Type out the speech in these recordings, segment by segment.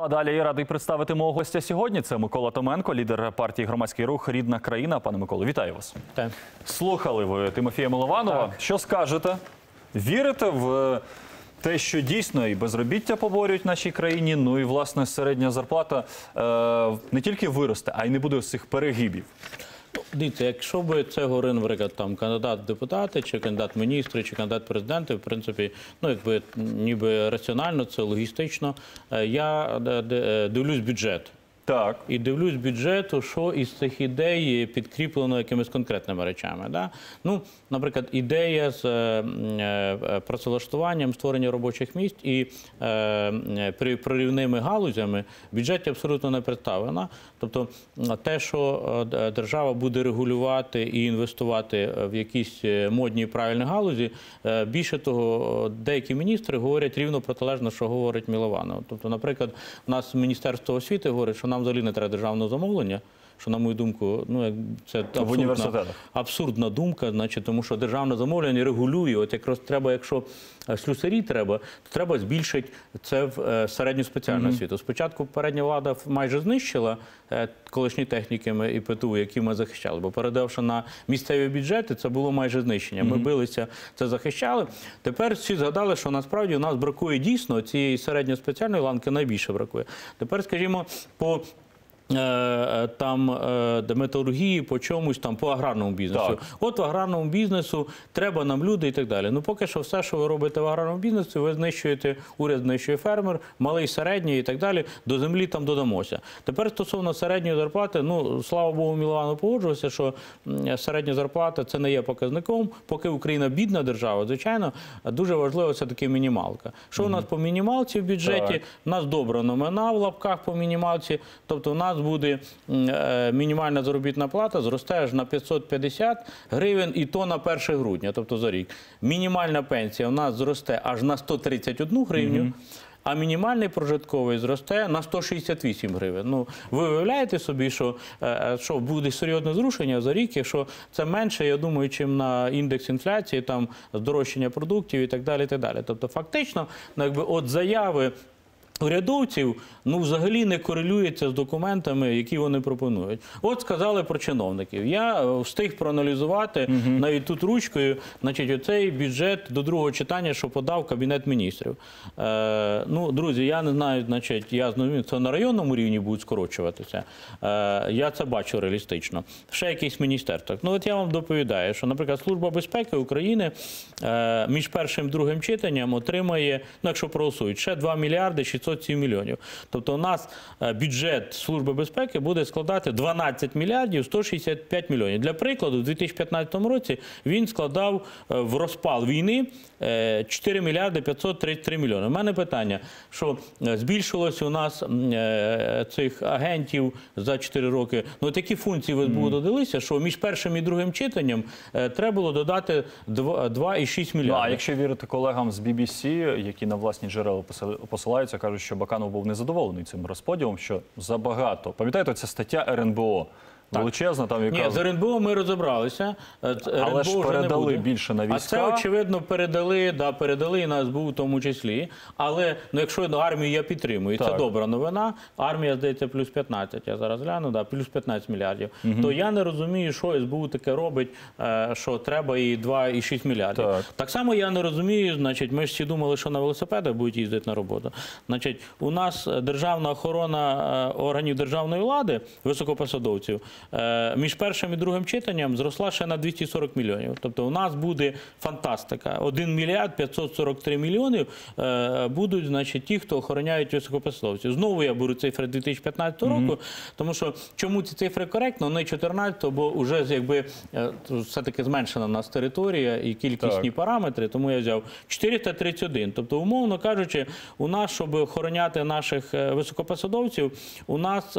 А далі я радий представити мого гостя сьогодні. Це Микола Томенко, лідер партії «Громадський рух. Рідна країна». Пане Миколо, вітаю вас. Так. Слухали ви Тимофія Милованова. Так. Що скажете? Вірите в те, що дійсно і безробіття поборюють в нашій країні, ну і, власне, середня зарплата не тільки виросте, а й не буде ось цих перегибів? Дивіться, якщо б це говорив, наприклад, там кандидат в депутати, чи кандидат в міністри, чи кандидат в президенти, в принципі, ну, якби ніби раціонально, це логістично. Я дивлюсь бюджет. Так. І дивлюсь бюджету, що із цих ідей підкріплено якимись конкретними речами. Да? Ну, наприклад, ідея з працевлаштуванням, створення робочих місць і прорівними галузями в бюджеті абсолютно не представлена. Тобто те, що держава буде регулювати і інвестувати в якісь модні і правильні галузі, більше того, деякі міністри говорять рівно протилежно, що говорить Милованов. Тобто, наприклад, у нас Міністерство освіти говорить, що нам взагалі не треба державного замовлення, що, на мою думку, ну, це абсурдна думка, значить, тому що державне замовлення регулює. От якраз треба, якщо слюсарі треба, то треба збільшити це в середню спеціальну освіту. Спочатку попередня влада майже знищила колишні технікуми і ПТУ, які ми захищали, бо передавши на місцеві бюджети, це було майже знищення. Ми билися, це захищали. Тепер всі згадали, що насправді у нас бракує дійсно цієї середньо-спеціальної ланки, найбільше бракує. Тепер, скажімо, по металургії, по чомусь, там, по аграрному бізнесу. Так. От в аграрному бізнесу треба нам люди і так далі. Ну, поки що все, що ви робите в аграрному бізнесі, ви знищуєте, уряд знищує фермер, малий, середній і так далі, до землі там додамося. Тепер стосовно середньої зарплати, ну, слава Богу, Милованов погоджувався, що середня зарплата – це не є показником. Поки Україна бідна держава, звичайно, дуже важливо все-таки мінімалка. Що у нас по мінімалці в бюджеті? Так. У нас добра номена в лапках по мінімалці, тобто у нас буде мінімальна заробітна плата, зросте аж на 550 гривень, і то на 1 грудня, тобто за рік. Мінімальна пенсія у нас зросте аж на 131 гривню, а мінімальний прожитковий зросте на 168 гривень. Ну, ви уявляєте собі, що буде серйозне зрушення за рік, якщо це менше, я думаю, чим на індекс інфляції, там, здорожчання продуктів і так далі, і так далі. Тобто, фактично, якби от заяви урядовців, ну, взагалі не корелюється з документами, які вони пропонують. От сказали про чиновників. Я встиг проаналізувати навіть тут ручкою, значить, оцей бюджет до другого читання, що подав Кабінет міністрів. Ну, друзі, я не знаю, значить, я знаю, це на районному рівні будуть скорочуватися. Я це бачу реалістично. Ще якісь міністерства. Ну, от я вам доповідаю, що, наприклад, Служба безпеки України між першим і другим читанням отримає, ну, якщо проголосують, ще 2 мільярди 607 мільйонів. Тобто у нас бюджет Служби безпеки буде складати 12 мільярдів 165 мільйонів. Для прикладу, у 2015 році він складав в розпал війни 4 мільярди 533 мільйони. У мене питання, що збільшилось у нас цих агентів за 4 роки. Ну, такі функції в СБУ додалися, що між першим і другим читанням треба було додати 2,6 мільярдів. Ну, а якщо вірити колегам з BBC, які на власні джерела посилаються, кажуть, що Баканов був незадоволений цим розподілом, що забагато. Пам'ятаєте, ця стаття РНБО? Величезна, там яка... Ні, з РНБО ми розібралися. Але ж передали більше на війська. А це, очевидно, передали і на СБУ в тому числі. Але, ну, якщо армію я підтримую, це добра новина, армія, здається, плюс 15, я зараз гляну, да, плюс 15 мільярдів, то я не розумію, що СБУ таке робить, що треба і 2,6 мільярдів. Так само я не розумію, значить, ми ж всі думали, що на велосипедах будуть їздити на роботу. Значить, у нас державна охорона органів державної влади, високопосадовців, між першим і другим читанням зросла ще на 240 мільйонів. Тобто у нас буде фантастика. 1 мільярд 543 мільйонів будуть, значить, ті, хто охороняють високопосадовців. Знову я беру цифри 2015 року, тому що чому ці цифри коректно? Не 14, бо вже, якби, все-таки зменшена у нас територія і кількісні параметри, тому я взяв 431. Тобто, умовно кажучи, у нас, щоб охороняти наших високопосадовців, у нас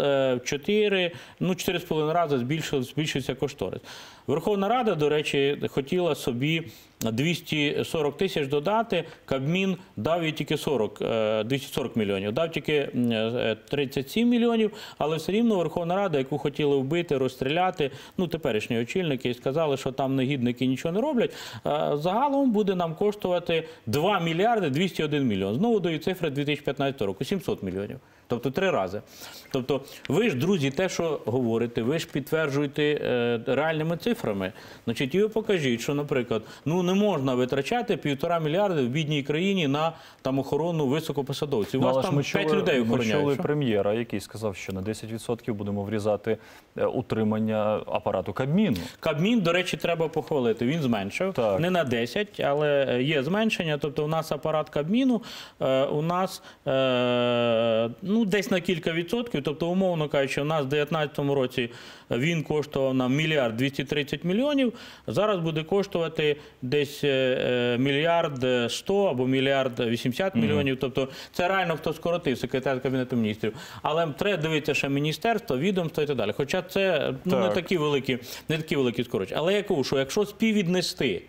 4,5 рази збільшився кошторис. Верховна Рада, до речі, хотіла собі 240 тисяч додати, Кабмін дав їй тільки 240 мільйонів, дав тільки 37 мільйонів, але все рівно Верховна Рада, яку хотіли вбити, розстріляти, ну, теперішні очільники, сказали, що там негідники нічого не роблять, загалом буде нам коштувати 2 мільярди 201 мільйон. Знову даю цифри 2015 року, 700 мільйонів. Тобто 3 рази. Тобто ви ж, друзі, те, що говорите, ви ж підтверджуєте реальними цифрами. Значить, і ви покажіть, що, наприклад, ну не можна витрачати 1,5 мільярда в бідній країні на там охорону високопосадовців. У вас там 5 людей охороняють. Ми чули Що? прем'єра, який сказав, що на 10% будемо врізати утримання апарату Кабміну. Кабмін, до речі, треба похвалити. Він зменшив. Так. Не на 10, але є зменшення. Тобто у нас апарат Кабміну, у нас ну, десь на кілька відсотків. Тобто, умовно кажучи, у нас в 2019 році він коштував нам 1 230 мільйонів. Зараз буде коштувати десь 1 100 або 1 80 мільйонів. Тобто це реально хто скоротив, секретар Кабінету міністрів. Але треба дивитися ще міністерство, відомство і так далі. Хоча це ну, не такі великі скорочення. Але я кажу, що якщо співвіднести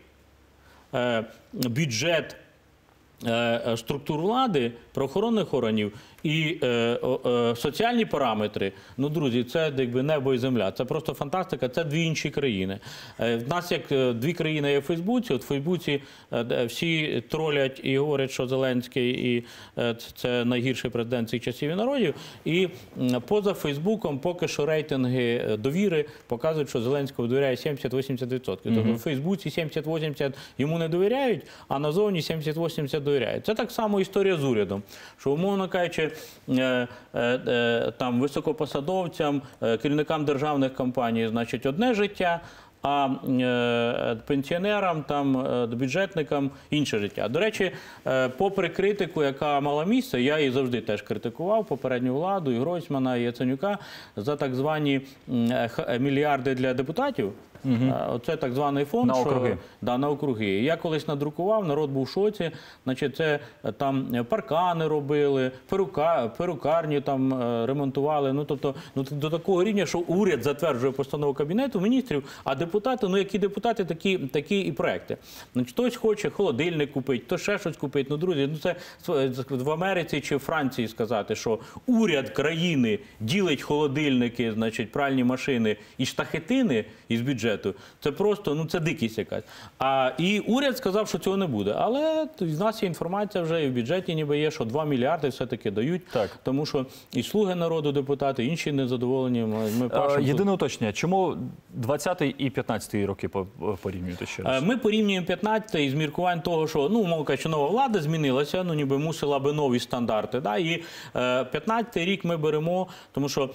бюджет структур влади, правоохоронних органів і соціальні параметри, ну, друзі, це якби небо і земля. Це просто фантастика, це 2 інші країни. В нас як 2 країни є в Фейсбуці, от в Фейсбуці всі тролять і говорять, що Зеленський і це найгірший президент цих часів і народів, і поза Фейсбуком поки що рейтинги довіри показують, що Зеленському довіряє 70-80%. Тобто в Фейсбуці 70-80% йому не довіряють, а назовні 70-80% довіряють. Це так само історія з урядом, що, умовно кажучи, там високопосадовцям, керівникам державних компаній, значить, одне життя, а пенсіонерам, там, бюджетникам інше життя. До речі, попри критику, яка мала місце, я її завжди теж критикував, попередню владу, і Гройсмана, і Яценюка, за так звані мільярди для депутатів. Оце так званий фонд. На округи. Да, на округи. Я колись надрукував, народ був в шоці. Значить, це там паркани робили, перукарні там ремонтували. Ну, тобто, ну, до такого рівня, що уряд затверджує постанову Кабінету міністрів, а депутати, ну, які депутати, такі і проекти. Значить, хтось хоче холодильник купити, хтось ще щось купити. Ну, друзі, ну, це в Америці чи в Франції сказати, що уряд країни ділить холодильники, значить, пральні машини і штахетини із бюджету. Це просто, ну, це дикість якась. І уряд сказав, що цього не буде. Але в нас є інформація вже, і в бюджеті ніби є, що 2 мільярди все-таки дають. Так. Тому що і «Слуги народу» депутати, інші незадоволені. Єдине уточнення, чому 20-й і 15-й роки порівнюєте ще раз? Ми порівнюємо 15-й з міркувань того, що, ну, мовно кажучи, нова влада змінилася, ну, ніби мусила би нові стандарти. Да? І 15-й рік ми беремо, тому що...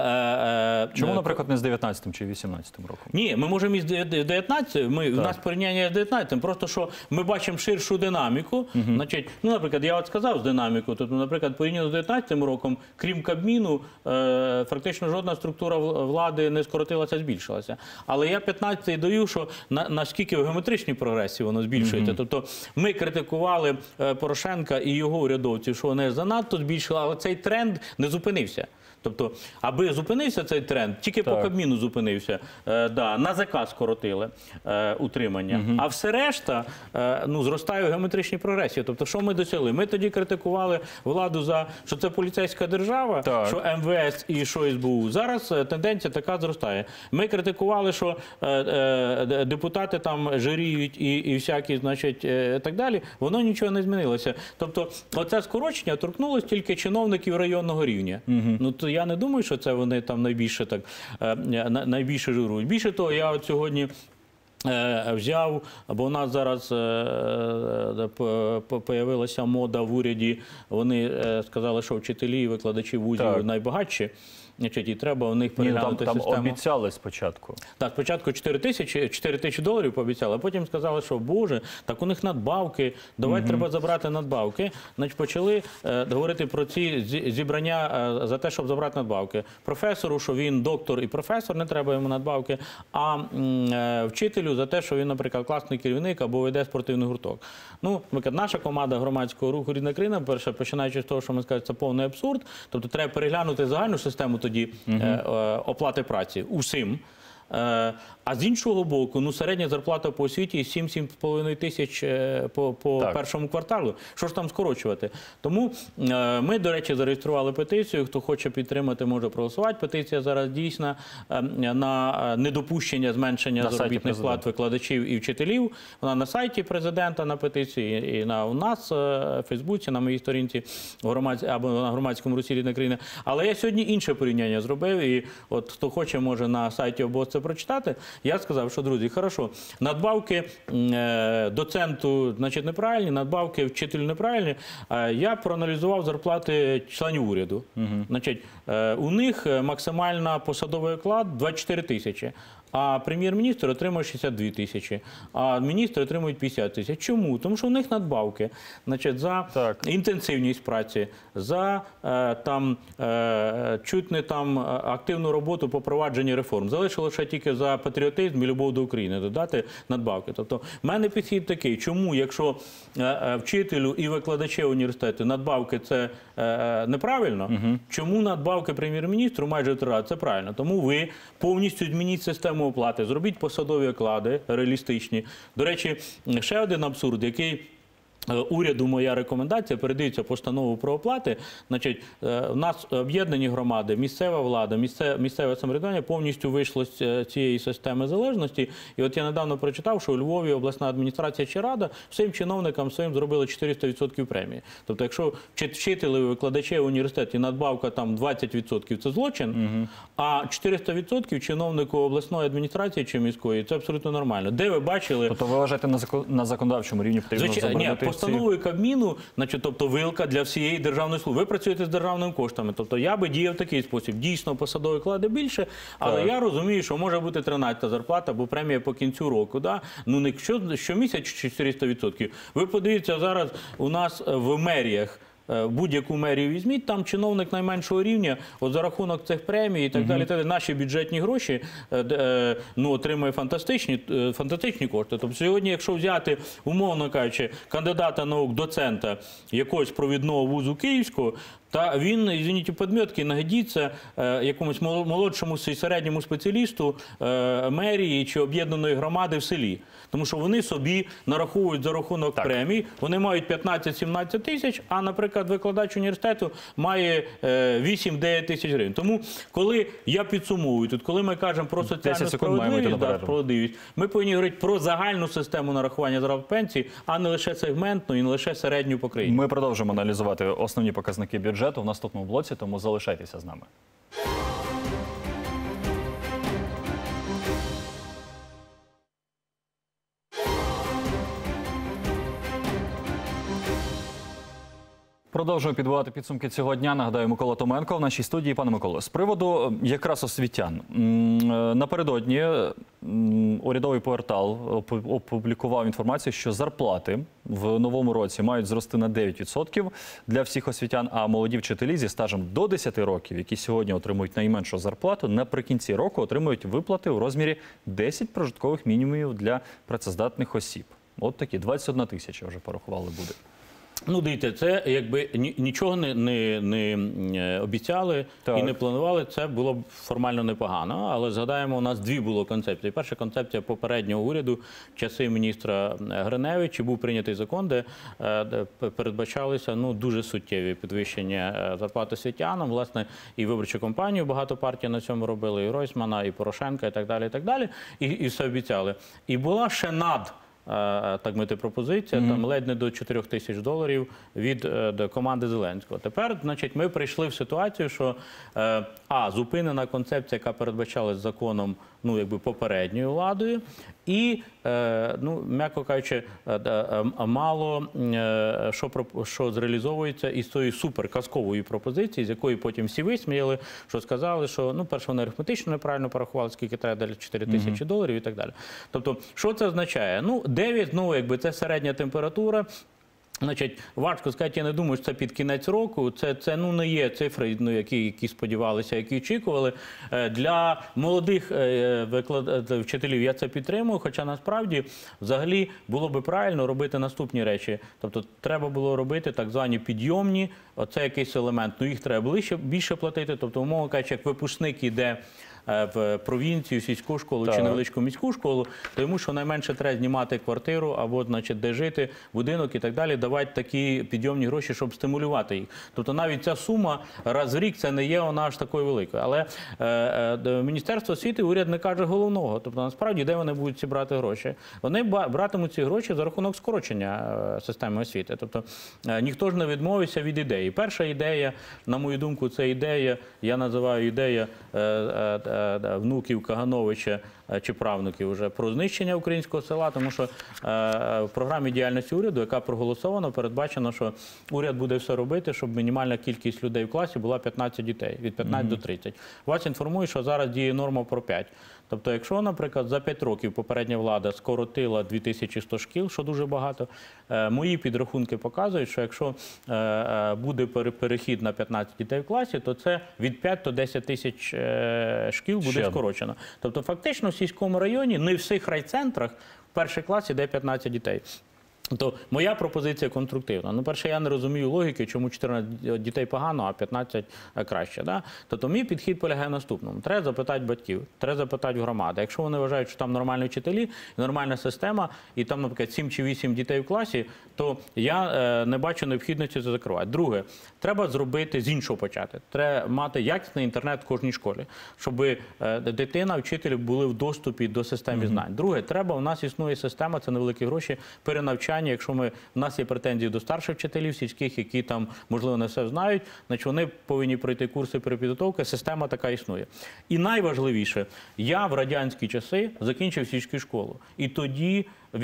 Чому, наприклад, не з 19-м чи 18-м роком? Ні, ми можемо із 19-м, у нас порівняння з 19-м, просто що ми бачимо ширшу динаміку. Значить, ну, наприклад, я от сказав з динаміку, тобто, наприклад, порівняно з 19-м роком, крім Кабміну, фактично жодна структура влади не скоротилася, збільшилася. Але я 15-й даю, що наскільки в геометричній прогресії воно збільшується. Тобто ми критикували Порошенка і його урядовців, що вони занадто збільшили, але цей тренд не зупинився. Тобто, аби зупинився цей тренд, тільки по Кабміну зупинився, НАЗК скоротили утримання, а все решта ну, зростає в геометричній прогресії. Тобто, що ми досягли? Ми тоді критикували владу за, що це поліцейська держава, що МВС і що СБУ. Зараз тенденція така зростає. Ми критикували, що депутати там жиріють і всякі, значить, так далі. Воно нічого не змінилося. Тобто, оце скорочення торкнулося тільки чиновників районного рівня. Ну, то я не думаю, що це вони там найбільше жирують. Більше того, я от сьогодні взяв, бо у нас зараз появилася мода в уряді, вони сказали, що вчителі і викладачі вузів найбагатші. Значить, і треба у них переглянути систему. Там обіцяли спочатку. Так, спочатку 4 тисячі доларів пообіцяли, а потім сказали, що, боже, так у них надбавки, давайте треба забрати надбавки. Значить, почали говорити про ці зібрання за те, щоб забрати надбавки. Професору, що він доктор і професор, не треба йому надбавки, а вчителю за те, що він, наприклад, класний керівник або веде спортивний гурток. Ну, наша команда громадського руху «Рідна країна», перше, починаючи з того, що ми скажемо, це повний абсурд, тобто треба переглянути загальну систему тоді оплати праці усім. А з іншого боку, ну, середня зарплата по освіті 7-7,5 тисяч по першому кварталу. Що ж там скорочувати? Тому ми, до речі, зареєстрували петицію. Хто хоче підтримати, може проголосувати. Петиція зараз дійсна на недопущення зменшення заробітних плат викладачів і вчителів. Вона на сайті президента на петиції, і у нас в Фейсбуці, на моїй сторінці або на громадському русі «Рідна країна». Але я сьогодні інше порівняння зробив, і от хто хоче, може на сайті ОБОЗ це прочитати. Я сказав, що, друзі, хорошо, надбавки доценту, значить, неправильні, надбавки вчителю неправильні. Я проаналізував зарплати членів уряду. Значить, у них максимальна посадовий оклад 24 тисячі. А прем'єр-міністр отримує 62 тисячі, а міністри отримують 50 тисяч. Чому? Тому що у них надбавки, значить, за інтенсивність праці, за чуть не активну роботу по провадженню реформ. Залишилося ще тільки за патріотизм і любов до України додати надбавки. Тобто, в мене підхід такий, чому, якщо вчителю і викладачу університету надбавки це неправильно, чому надбавки прем'єр-міністру майже 3 рази це правильно? Тому ви повністю змініть систему оплати, зробіть посадові оклади реалістичні. До речі, ще один абсурд, який уряду моя рекомендація, передається постанову про оплати. Значить, у нас об'єднані громади, місцева влада, місцеве самоврядування повністю вийшло з цієї системи залежності. І от я недавно прочитав, що у Львові обласна адміністрація чи рада всім чиновникам своїм зробили 400% премії. Тобто, якщо вчителі, викладачі в університеті надбавка там 20% – це злочин, а 400% чиновнику обласної адміністрації чи міської – це абсолютно нормально. Де ви бачили? Тобто ви вважаєте, на законодавчому рівні потрібно заборонити? Постановою Кабміну, значить, тобто вилка для всієї державної служби. Ви працюєте з державними коштами. Тобто я би діяв в такий спосіб. Дійсно, посадові оклади більше, але я розумію, що може бути 13-та зарплата або премія по кінцю року. Да? Ну, не щомісяць 400%. Ви подивіться, зараз у нас в меріях, будь-яку мерію візьміть, там чиновник найменшого рівня, от за рахунок цих премій і так далі, наші бюджетні гроші отримує фантастичні кошти. Тобто сьогодні, якщо взяти, умовно кажучи, кандидата наук, доцента якогось провідного вузу Київського, та він, извините, підмітки, нагодиться якомусь молодшому і середньому спеціалісту мерії чи об'єднаної громади в селі. Тому що вони собі нараховують за рахунок премій, вони мають 15-17 тисяч, а, наприклад, викладач університету має 8-9 тисяч гривень. Тому, коли я підсумовую тут, коли ми кажемо про соціальну справедливість, ми повинні говорити про загальну систему нарахування заробітної пенсії, а не лише сегментну і не лише середню по країні. Ми продовжимо аналізувати основні показники бюджету в наступному блоці, тому залишайтеся з нами. Продовжуємо підбивати підсумки цього дня. Нагадаю, Микола Томенко в нашій студії. Пане Миколо, з приводу якраз освітян. Напередодні урядовий портал опублікував інформацію, що зарплати в новому році мають зрости на 9% для всіх освітян, а молоді вчителі зі стажем до 10 років, які сьогодні отримують найменшу зарплату, наприкінці року отримують виплати у розмірі 10 прожиткових мінімумів для працездатних осіб. От такі 21 тисяча вже порахували буде. Ну, дивіться, це якби нічого не обіцяли і не планували, це було б формально непогано. Але згадаємо, у нас дві було концепції. Перша концепція попереднього уряду, в часи міністра Гриневича, був прийнятий закон, де передбачалися дуже суттєві підвищення зарплат освітянам. Власне, і виборчу кампанію багато партій на цьому робили, і Гройсмана, і Порошенка, і так далі, і так далі. І все обіцяли. І була ще так мити пропозиція, там ледь не до 4 тисяч доларів від команди Зеленського. Тепер, значить, ми прийшли в ситуацію, що зупинена концепція, яка передбачалась законом, якби попередньою владою, і, м'яко кажучи, мало що зреалізовується із тої суперказкової пропозиції, з якої потім всі висміяли, що сказали, що, перше, вони арифметично неправильно порахували, скільки треба для 4 тисячі доларів і так далі. Тобто, що це означає? 9, якби це середня температура. Значить, важко сказати, я не думаю, що це під кінець року. Це не є цифри, які сподівалися, які очікували. Для молодих вчителів я це підтримую, хоча насправді взагалі було би правильно робити наступні речі. Тобто треба було робити так звані підйомні, оце якийсь елемент, їх треба більше платити. Тобто, умовно кажучи, як випускник іде в провінцію, сільську школу Так. чи невеличку міську школу, то йому щонайменше треба знімати квартиру або, значить, де жити, будинок і так далі, давати такі підйомні гроші, щоб стимулювати їх. Тобто навіть ця сума раз в рік це не є вона аж такою великою. Але Міністерство освіти, уряд не каже головного. Тобто насправді де вони будуть ці брати гроші? Вони братимуть ці гроші за рахунок скорочення системи освіти. Тобто ніхто ж не відмовився від ідеї. Перша ідея, на мою думку, це ідея, я називаю ідея внуків Кагановича чи правнуків вже про знищення українського села, тому що в програмі діяльності уряду, яка проголосована, передбачено, що уряд буде все робити, щоб мінімальна кількість людей в класі була 15 дітей, від 15 до 30. Вас інформую, що зараз діє норма про 5. Тобто, якщо, наприклад, за 5 років попередня влада скоротила 2100 шкіл, що дуже багато, мої підрахунки показують, що якщо буде перехід на 15 дітей в класі, то це від 5 до 10 тисяч шкіл буде скорочено. Тобто, фактично, в сільському районі, не в всіх райцентрах, в перший клас іде 15 дітей. То моя пропозиція конструктивна. Ну, перше, я не розумію логіки, чому 14 дітей погано, а 15 краще. Да? Тобто мій підхід полягає в наступному. Треба запитати батьків, треба запитати громади. Якщо вони вважають, що там нормальні вчителі, нормальна система, і там, наприклад, 7 чи 8 дітей в класі, то я не бачу необхідності це закривати. Друге, треба зробити, з іншого почати. Треба мати якісний інтернет в кожній школі, щоб дитина, вчителі були в доступі до системи знань. Друге, треба, у нас існує система, це невеликі гроші, перенавчання. Якщо в нас є претензії до старших вчителів сільських, які там, можливо, не все знають, значить вони повинні пройти курси перепідготовки, система така існує. І найважливіше, я в радянські часи закінчив сільську школу. І тоді, в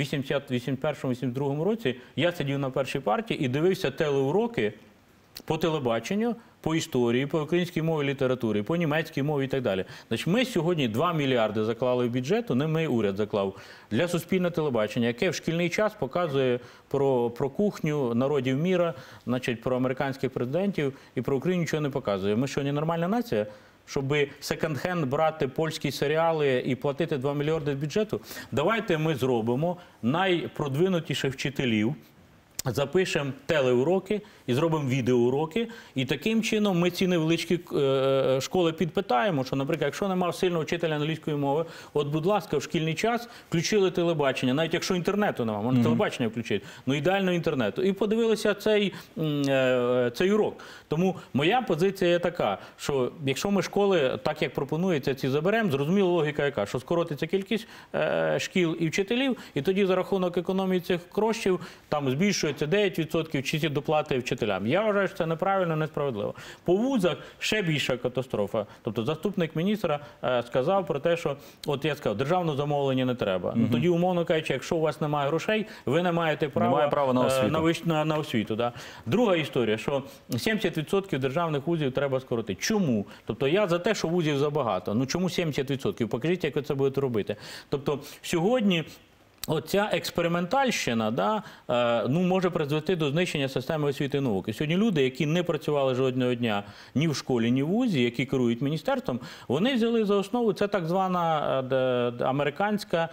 81-82 році, я сидів на першій парті і дивився телеуроки по телебаченню, по історії, по українській мові, літературі, по німецькій мові і так далі. Значить, ми сьогодні 2 мільярди заклали в бюджету, не ми, уряд заклав, для суспільного телебачення, яке в шкільний час показує про кухню народів міра, значить, про американських президентів, і про Україну нічого не показує. Ми що, не нормальна нація? Щоб секонд-хенд брати польські серіали і платити 2 мільярди з бюджету? Давайте ми зробимо найпродвинутіших вчителів, запишемо телеуроки і зробимо відеоуроки. І таким чином ми ці невеличкі школи підпитаємо, що, наприклад, якщо немає сильного вчителя англійської мови, от, будь ласка, в шкільний час включили телебачення, навіть якщо інтернету немає, можна телебачення включити, ну ідеально інтернету. І подивилися цей урок. Тому моя позиція є така, що якщо ми школи, так як пропонується, ці заберемо, зрозуміла логіка яка, що скоротиться кількість шкіл і вчителів, і тоді за рахунок економії цих коштів там збільшується 9% чи ці доплати вчителям. Я вважаю, що це неправильно, несправедливо. По вузах ще більша катастрофа. Тобто заступник міністра сказав про те, що, от я сказав, державного замовлення не треба. Ну, тоді, умовно кажучи, якщо у вас немає грошей, ви не маєте права на освіту. Да? Друга історія, що 70% державних вузів треба скоротити. Чому? Тобто я за те, що вузів забагато. Ну чому 70%? Покажіть, як ви це будете робити. Тобто сьогодні оця експериментальщина, да, може призвести до знищення системи освіти і науки. Сьогодні люди, які не працювали жодного дня ні в школі, ні в вузі, які керують міністерством, вони взяли за основу, це так звана американська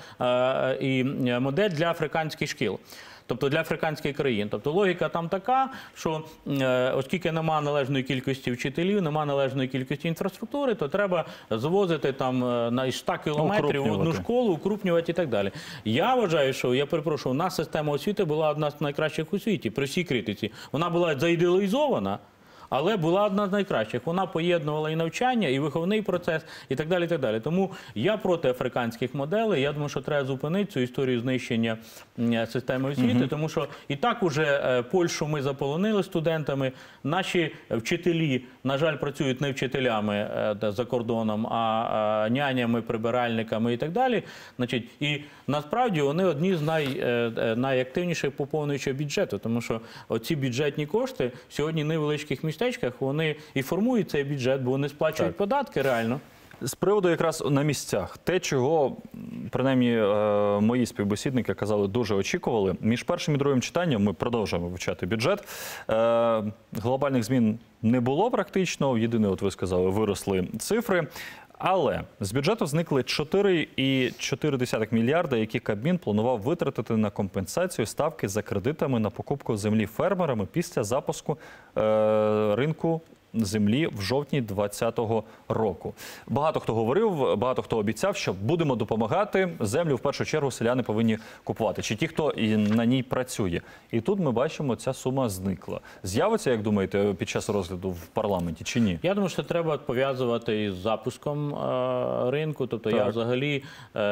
модель для африканських шкіл. Тобто для африканських країн. Тобто логіка там така, що оскільки немає належної кількості вчителів, немає належної кількості інфраструктури, то треба звозити там на 100 кілометрів в одну школу, укрупнювати і так далі. Я вважаю, що, я перепрошую, у нас система освіти була одна з найкращих у світі, при всій критиці. Вона була заідеалізована, але була одна з найкращих. Вона поєднувала і навчання, і виховний процес, і так далі, і так далі. Тому я проти африканських моделей. Я думаю, що треба зупинити цю історію знищення системи освіти, тому що і так уже Польщу ми заполонили студентами. Наші вчителі, на жаль, працюють не вчителями за кордоном, а нянями, прибиральниками і так далі. Значить, і насправді вони одні з найактивніших поповнюючих бюджету, тому що оці бюджетні кошти сьогодні в невеличких містечках, вони і формують цей бюджет, бо вони сплачують податки реально. З приводу якраз на місцях, те, чого, принаймні, мої співбесідники казали, дуже очікували. Між першим і другим читанням ми продовжуємо вивчати бюджет. Глобальних змін не було практично, єдине, от ви сказали, виросли цифри. Але з бюджету зникли 4,4 мільярда, які Кабмін планував витратити на компенсацію ставки за кредитами на покупку землі фермерами після запуску ринку землі в жовтні 2020 року. Багато хто говорив, багато хто обіцяв, що будемо допомагати. Землю в першу чергу селяни повинні купувати, чи ті, хто і на ній працює. І тут ми бачимо, ця сума зникла. З'явиться, як думаєте, під час розгляду в парламенті чи ні? Я думаю, що треба пов'язувати із запуском ринку. Тобто я взагалі,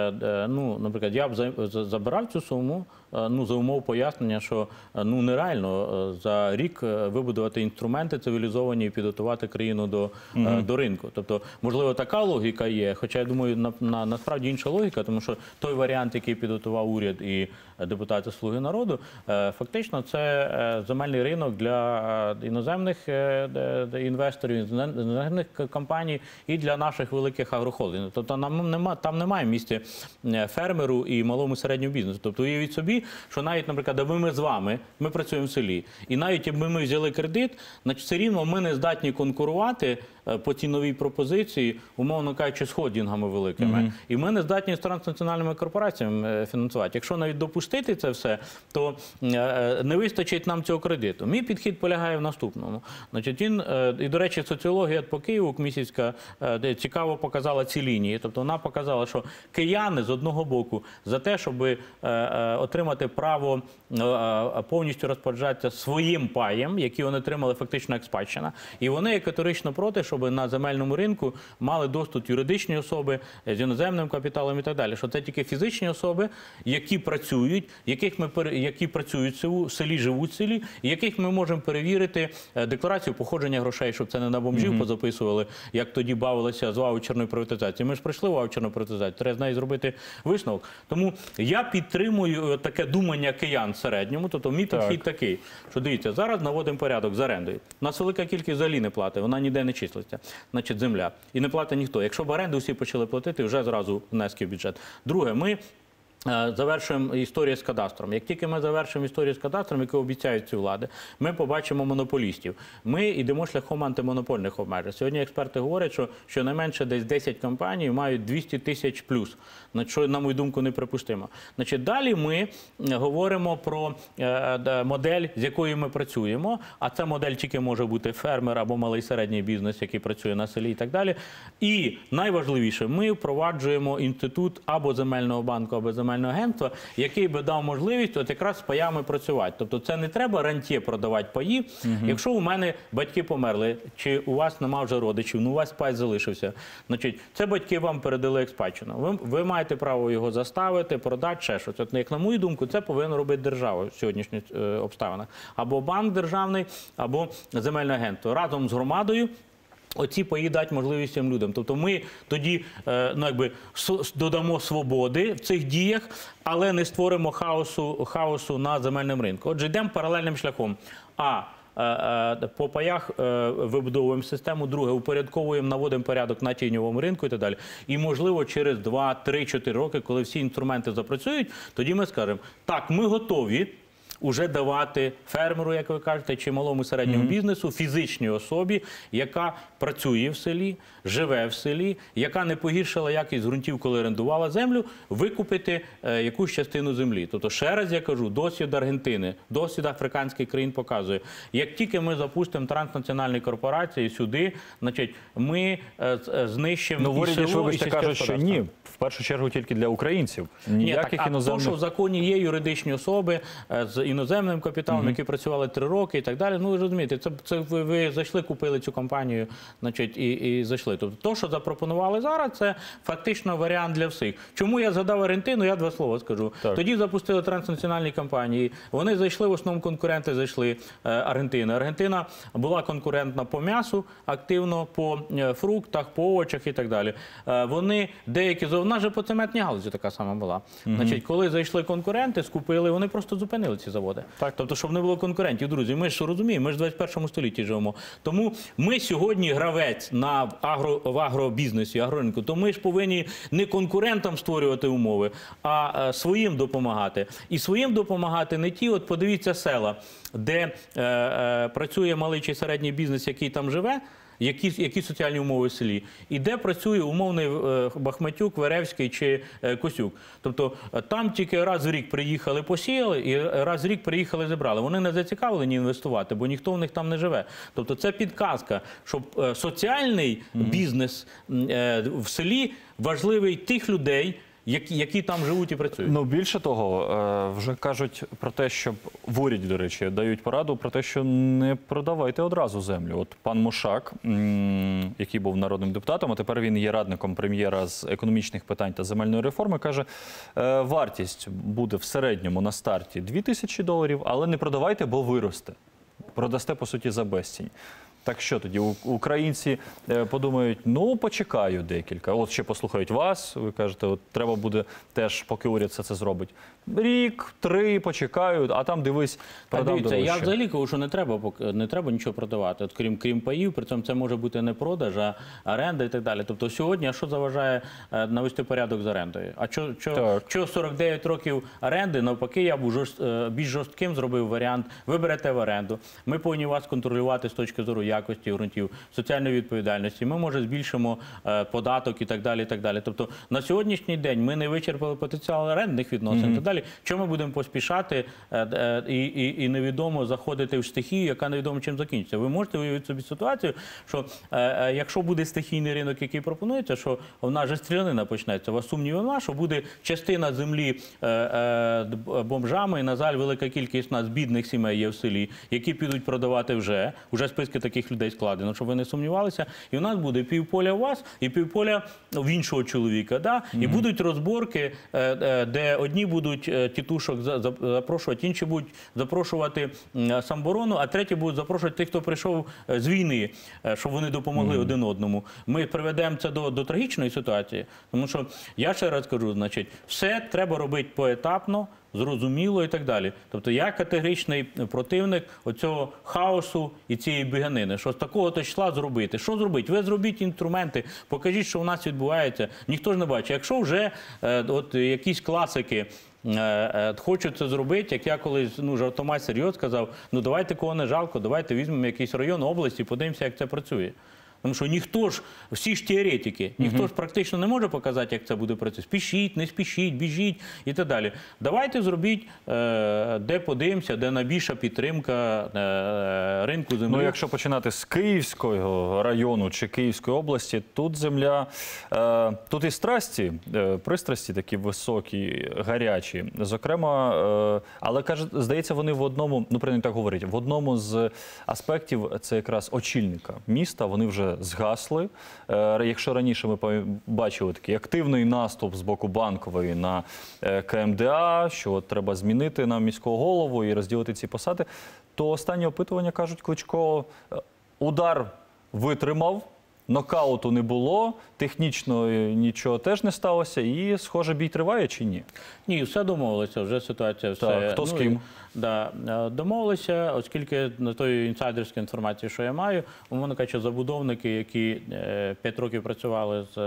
наприклад, я б забирав цю суму, за умов пояснення, що нереально за рік вибудувати інструменти цивілізовані і підготувати країну до ринку. Тобто, можливо, така логіка є, хоча, я думаю, насправді інша логіка, тому що той варіант, який підготував уряд і депутати «Слуги народу», фактично це земельний ринок для іноземних інвесторів, іноземних компаній і для наших великих агрохолдингів. Тобто там немає місця фермеру і малому середньому бізнесу. Тобто уявіть собі, що навіть, наприклад, аби ми з вами, ми працюємо в селі, і навіть якби ми взяли кредит, значить все рівно ми не здатні конкурувати по цій новій пропозиції, умовно кажучи, з холдингами великими. І ми не здатні з транснаціональними корпораціями фінансувати. Якщо навіть допустити це все, то не вистачить нам цього кредиту. Мій підхід полягає в наступному. Значить, і, до речі, соціологія по Києву Кмісівська цікаво показала ці лінії. Тобто вона показала, що кияни з одного боку за те, щоб отримати право повністю розпоряджатися своїм паєм, який вони отримали фактично як спадщина. І вони є категорично проти, щоб на земельному ринку мали доступ юридичні особи з іноземним капіталом і так далі. Що це тільки фізичні особи, які працюють, які працюють в селі, живуть в селі, і яких ми можемо перевірити декларацію походження грошей, щоб це не на бомжів позаписували, як тоді бавилися з ваучерною приватизацією. Ми ж пройшли ваучерну приватизацію, треба з неї зробити висновок. Тому я підтримую таке думання киян в середньому. Тобто мій підхід такий, що дивіться, зараз наводимо порядок з орендою. У нас велика кількість взагалі не платить, вона ніде не числиться. Значить, земля. І не платить ніхто. Якщо в оренду всі почали платити, вже зразу внески в бюджет. Друге, ми завершуємо історію з кадастром. Як тільки ми завершимо історію з кадастром, яку обіцяють ці влади, ми побачимо монополістів. Ми йдемо шляхом антимонопольних обмежень. Сьогодні експерти говорять, що щонайменше десь 10 компаній мають 200 тисяч плюс, що, на мою думку, неприпустимо. Значить, далі ми говоримо про модель, з якою ми працюємо, а ця модель тільки може бути фермер або малий середній бізнес, який працює на селі і так далі. І найважливіше, ми впроваджуємо інститут або земельного банку, або земельного агентства, який би дав можливість от якраз з паями працювати. Тобто це не треба рантьє продавати паї. Якщо у мене батьки померли, чи у вас нема вже родичів, у вас пай залишився, значить, це батьки вам передали як спадщину. Ви маєте право його заставити, продати, ще щось. От, як на мою думку, це повинна робити держава в сьогоднішніх обставинах. Або банк державний, або земельне агентство. Разом з громадою оці паї дати можливість цим людям. Тобто ми тоді додамо свободи в цих діях, але не створимо хаосу на земельному ринку. Отже, йдемо паралельним шляхом. По паях вибудовуємо систему, друге, упорядковуємо, наводимо порядок на тіньовому ринку і так далі. І, можливо, через 2, 3, 4 роки, коли всі інструменти запрацюють, тоді ми скажемо, так, ми готові уже давати фермеру, як ви кажете, чи малому середньому бізнесу, фізичній особі, яка працює в селі, живе в селі, яка не погіршила якість ґрунтів, коли орендувала землю, викупити якусь частину землі. Тобто, ще раз я кажу, досвід Аргентини, досвід африканських країн показує, як тільки ми запустимо транснаціональні корпорації сюди, значить, ми знищимо і село, і сільське кажуть, що ні, в першу чергу тільки для українців. Ніяких іноземних... то, що в законі є юридичні особи з іноземним капіталом, які працювали 3 роки і так далі. Ну, ви розумієте, це ви зайшли, купили цю компанію, значить, і зайшли. Тобто, то, що запропонували зараз, це фактично варіант для всіх. Чому я згадав Аргентину, я 2 слова скажу. Так. Тоді запустили транснаціональні компанії. Вони зайшли, в основному конкуренти зайшли Аргентини. Аргентина була конкурентна по м'ясу, активно по фруктах, по овочах і так далі. Вони деякі, в нас же по цементній галузі така сама була. Значить, коли зайшли конкуренти, скупили, вони просто зупинили ці заводи. Так. Тобто, щоб не було конкурентів, друзі, ми ж розуміємо, ми ж в 21 столітті живемо. Тому ми сьогодні гравець в агробізнесі, агроринку, то ми ж повинні не конкурентам створювати умови, а своїм допомагати. І своїм допомагати не ті, от подивіться села, де працює малий чи середній бізнес, який там живе, які соціальні умови в селі, і де працює умовний Бахматюк, Веревський чи Косюк. Тобто там тільки раз в рік приїхали, посіяли, і раз в рік приїхали, зібрали. Вони не зацікавлені інвестувати, бо ніхто в них там не живе. Тобто це підказка, щоб соціальний бізнес в селі важливий тих людей, які там живуть і працюють. Ну, більше того, вже кажуть про те, що в уряді, до речі, дають пораду про те, що не продавайте одразу землю. От пан Мушак, який був народним депутатом, а тепер він є радником прем'єра з економічних питань та земельної реформи, каже, вартість буде в середньому на старті $2000, але не продавайте, бо виросте. Продасте, по суті, за безцінь. Так що тоді українці подумають, ну, почекаю декілька. От ще послухають вас, ви кажете, от треба буде теж, поки уряд все це зробить. Рік, 3 почекають, а там, дивись, продам дорожче. Я взагалі кажу, що не треба нічого продавати, от, крім паїв, при цьому це може бути не продаж, а оренда і так далі. Тобто сьогодні, а що заважає навести порядок з орендою? А що 49 років оренди, навпаки, я б більш жорстким зробив варіант, ви берете в оренду, ми повинні вас контролювати з точки зору якості ґрунтів, соціальної відповідальності, ми, може, збільшимо податок і так далі, і так далі. Тобто на сьогоднішній день ми не вичерпали потенціал орендних відносин і так далі. Чому ми будемо поспішати і невідомо заходити в стихію, яка невідомо чим закінчиться? Ви можете уявити собі ситуацію, що якщо буде стихійний ринок, який пропонується, що в нас же стрілянина почнеться, у вас сумнівів нема, що буде частина землі бомжами, і, на жаль, велика кількість нас бідних сімей є в селі, які підуть продавати вже списки таких людей складено, щоб ви не сумнівалися, і у нас буде півполя у вас і півполя в іншого чоловіка, да? І будуть розборки, де одні будуть тітушок запрошувати, інші будуть запрошувати самоборону, а треті будуть запрошувати тих, хто прийшов з війни, щоб вони допомогли один одному. Ми приведемо це до трагічної ситуації, тому що, я ще раз кажу, значить, все треба робити поетапно, зрозуміло і так далі. Тобто я категоричний противник оцього хаосу і цієї біганини, що з такого-то числа зробити. Що зробити? Ви зробіть інструменти, покажіть, що у нас відбувається. Ніхто ж не бачить. Якщо вже от якісь класики хочуть це зробити, як я колись, жартома серйозно сказав, давайте кого не жалко, давайте візьмемо якийсь район, області, подивимося, як це працює. Тому що ніхто ж, всі ж теоретики, ніхто ж практично не може показати, як це буде працювати. Спішіть, не спішіть, біжіть і так далі. Давайте зробіть, де подивимося, де найбільша підтримка ринку землі. Ну, якщо починати з Київського району чи Київської області, тут земля, тут і страсті, пристрасті такі високі, гарячі. Зокрема, але, каже, здається, вони в одному, принаймні так говорять, в одному з аспектів це якраз очільника міста, вони вже згасли. Якщо раніше ми бачили такий активний наступ з боку Банкової на КМДА, що треба змінити нам міського голову і розділити ці посади, то останні опитування кажуть, Кличко удар витримав, нокауту не було, технічно нічого теж не сталося, і, схоже, бій триває чи ні? Ні, все домовилися, вже ситуація все. Так, хто з ким? Да, домовилися, оскільки на той інсайдерській інформації, що я маю, умовно кажучи, забудовники, які 5 років працювали з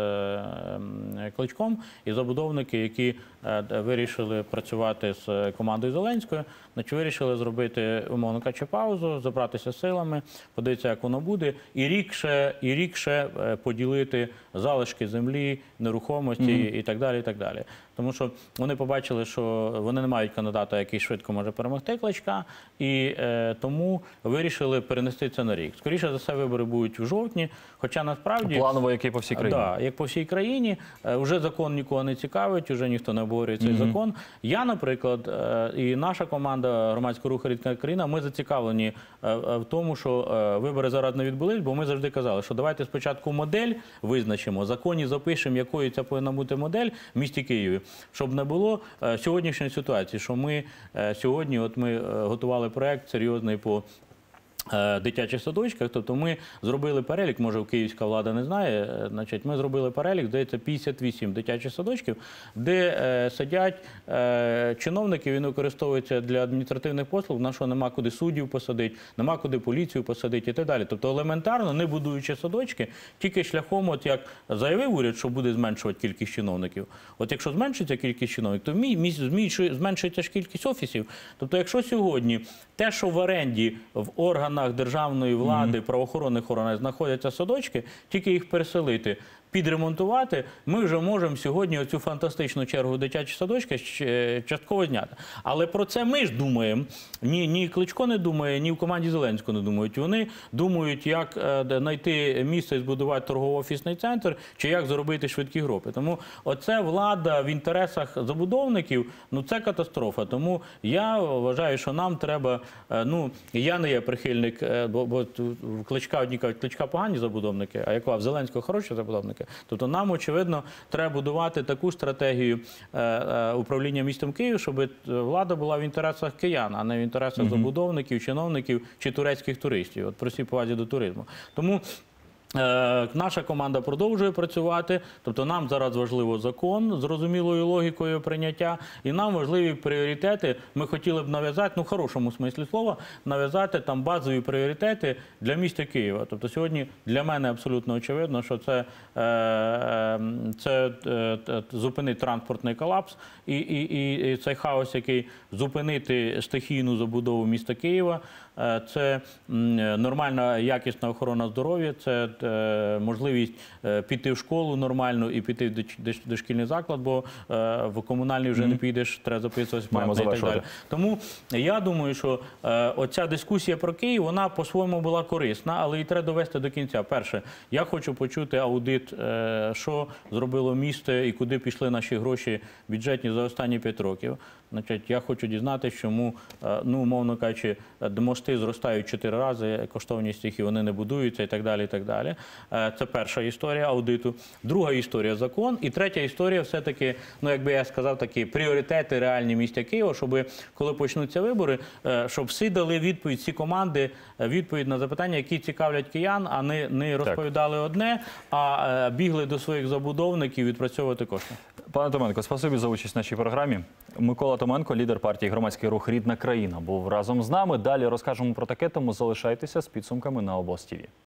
Кличком, і забудовники, які вирішили працювати з командою Зеленської, значить, вирішили зробити, умовно кажучи, паузу, забратися силами, подивитися, як воно буде, і рік ще поділити залишки землі, нерухомості і так далі, і так далі. Тому що вони побачили, що вони не мають кандидата, який швидко може перемогти Кличка, і тому вирішили перенести це на рік. Скоріше за все, вибори будуть в жовтні, хоча насправді... Планово, як і по всій країні. Так, як по всій країні. Вже закон нікого не цікавить, вже ніхто не обговорює цей закон. Я, наприклад, і наша команда громадського руху «Рідна країна», ми зацікавлені в тому, що вибори зараз не відбулись, бо ми завжди казали, що давайте спочатку модель визначимо, в законі запишемо, якою ця повинна бути модель в місті Києві, щоб не було сьогоднішньої ситуації, що ми сьогодні, от ми готували проект серйозний по дитячих садочках, тобто ми зробили перелік, може київська влада не знає, значить, ми зробили перелік, здається, 58 дитячих садочків, де сидять чиновники, він використовується для адміністративних послуг, на що нема куди суддів посадити, нема куди поліцію посадити і так далі. Тобто елементарно, не будуючи садочки, тільки шляхом, от як заявив уряд, що буде зменшувати кількість чиновників. От якщо зменшиться кількість чиновників, то зменшується ж кількість офісів. Тобто якщо сьогодні те, що в оренді в органах органах державної влади, правоохоронних органах знаходяться садочки, тільки їх переселити, підремонтувати, ми вже можемо сьогодні оцю фантастичну чергу дитячі садочки частково зняти. Але про це ми ж думаємо. Ні Кличко не думає, ні в команді Зеленського не думають. Вони думають, як знайти місце і збудувати торгово-офісний центр, чи як зробити швидкі групи. Тому оце влада в інтересах забудовників, ну це катастрофа. Тому я вважаю, що нам треба, я не є прихильник, бо в Кличка одні кажуть, Кличка погані забудовники, а як в Зеленського хороші забудовники. Тобто нам, очевидно, треба будувати таку стратегію управління містом Київ, щоб влада була в інтересах киян, а не в інтересах забудовників, чиновників чи турецьких туристів. От при всій повазі до туризму. Тому наша команда продовжує працювати, тобто нам зараз важливо закон з зрозумілою логікою прийняття, і нам важливі пріоритети. Ми хотіли б нав'язати, в хорошому смислі слова, нав'язати там базові пріоритети для міста Києва. Тобто сьогодні для мене абсолютно очевидно, що це зупинити транспортний колапс і цей хаос, який зупинити стихійну забудову міста Києва. Це нормальна якісна охорона здоров'я, це можливість піти в школу нормально і піти в дошкільний заклад, бо в комунальний вже не підеш, треба записуватися і так далі. Тому я думаю, що оця дискусія про Київ, вона по-своєму була корисна, але її треба довести до кінця. Перше, я хочу почути аудит, що зробило місто і куди пішли наші гроші бюджетні за останні 5 років. Значить, я хочу дізнатися, чому, умовно кажучи, мости зростають 4 рази, коштовність їх і вони не будуються і так далі, і так далі. Це перша історія аудиту. Друга історія – закон. І третя історія – все-таки, як би я сказав, такі пріоритети реальні міста Києва, щоб коли почнуться вибори, щоб всі дали відповідь, всі команди, відповідь на запитання, які цікавлять киян, а не розповідали одне, а бігли до своїх забудовників відпрацьовувати кошти. Пане Томенко, спасибі за участь в нашій програмі. Микола Томенко, лідер партії «Громадський рух Рідна країна», був разом з нами. Далі розкажемо про таке, тому залишайтеся з підсумками на ОБОЗ ТВ.